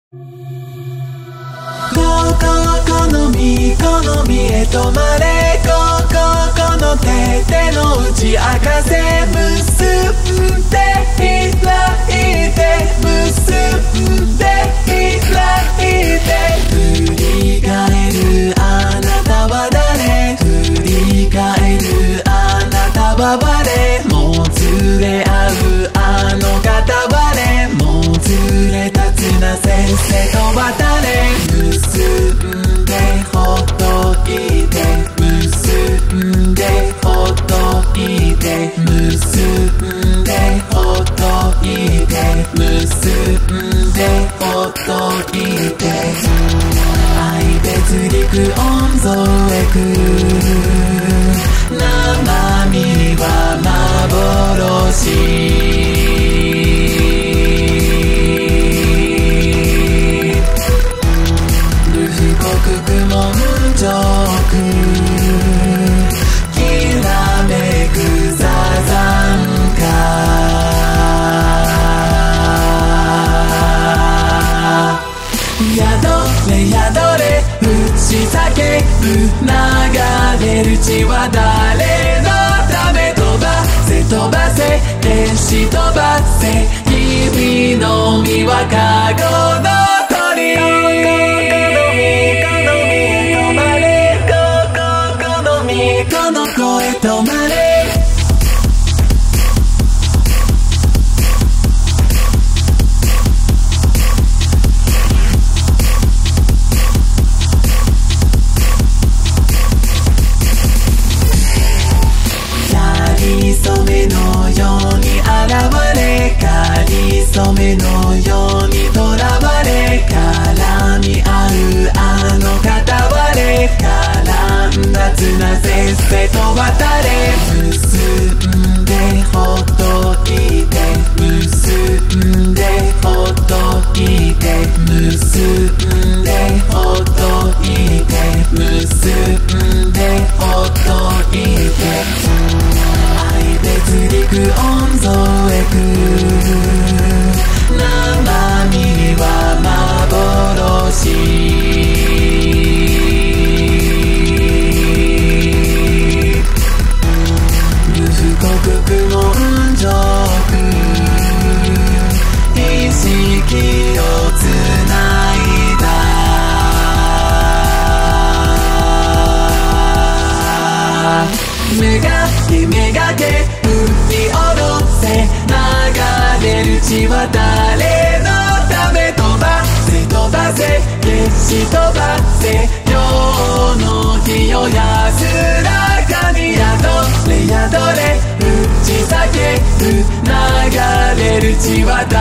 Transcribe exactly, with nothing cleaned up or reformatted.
好み好みへ止まれこここの手手の内明かせ結んで開いて結んで開いて振り返るあなたは誰振り返るあなたは誰もう連れ合うあの片割れもうずれたつなせっせと渡れ結んでほっといて結んでほっといて結んでほっといて結んでほっといて愛別陸温存へ来る生身は幻流れる血は誰のため飛ばせ飛ばせ天使飛ばせ君の身はカゴの鳥止まれこみこの声止まれ染めのようにとらわれ絡み合うあの片割れ絡んだ綱せっせと渡れ結んでほっといて結んでほっといて結んでほっといて結んでほっといて愛別陸温存へ来る生身は幻無布告苦悶上意識をつないだ目がけ目がけ吹き下ろせ流れる血は誰のため飛ばせ飛ばせ決し飛ばせ今日の日を安らかに宿れ宿れ打ち裂ける流れる血は誰